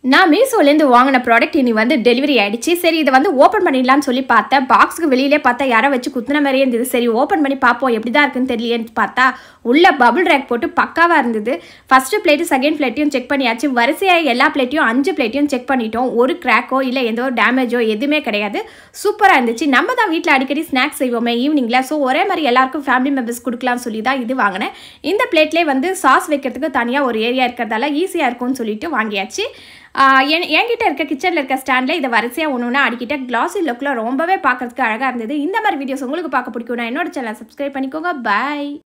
நான் மீஷோலேருந்து வாங்கின ப்ராடக்ட் இனி வந்து டெலிவரி ஆகிடுச்சு. சரி இதை வந்து ஓப்பன் பண்ணிடலான்னு சொல்லி பார்த்தேன். பாக்ஸுக்கு வெளியிலே பார்த்தா யாரோ வச்சு குத்துன மாதிரியே இருந்தது. சரி ஓப்பன் பண்ணி பார்ப்போம் எப்படி தான் இருக்குன்னு தெரியலேன்னு பார்த்தா உள்ள பபுள் ரேக் போட்டு பக்காவாக இருந்தது. ஃபஸ்ட்டு பிளேட்டு செகண்ட் பிளேட்டையும் செக் பண்ணியாச்சு. வரிசையாக எல்லா பிளேட்டையும் 5 பிளேட்டையும் செக் பண்ணிட்டோம். ஒரு கிராக்கோ இல்லை எந்த ஒரு டேமேஜோ எதுவுமே கிடையாது. சூப்பராக இருந்துச்சு. நம்ம தான் வீட்டில் அடிக்கடி ஸ்நாக்ஸ் செய்வோமே ஈவினிங்கில். ஸோ ஒரே மாதிரி எல்லாருக்கும் ஃபேமிலி மெம்பர்ஸ் கொடுக்கலாம்னு சொல்லி தான் இது வாங்கினேன். இந்த பிளேட்லேயே வந்து சாஸ் வைக்கிறதுக்கு தனியாக ஒரு ஏரியா இருக்கிறதால ஈஸியாக இருக்கும்னு சொல்லிட்டு வாங்கியாச்சு. என்கிட்ட இருக்க கிச்சனில் இருக்க ஸ்டாண்டில் இதை வரிசையாக ஒன்று அடிக்கிட்ட கிளாஸி லுக்கில் ரொம்பவே பார்க்கறதுக்கு அழகாக இருந்தது. இந்த மாதிரி வீடியோஸ் உங்களுக்கு பார்க்க பிடிக்கும்னா என்னோட சேனலை சப்ஸ்கிரைப் பண்ணிக்கோங்க. பாய்.